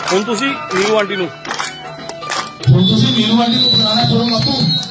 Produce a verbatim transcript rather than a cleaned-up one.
ਹੁਣ ਤੁਸੀਂ ਨੀਰੂ ਆਂਟੀ ਨੂੰ ਹੁਣ ਤੁਸੀਂ ਨੀਰੂ ਆਂਟੀ ਨੂੰ ਬੁਲਾਣਾ ਕਰੋ ਬਾਪੂ।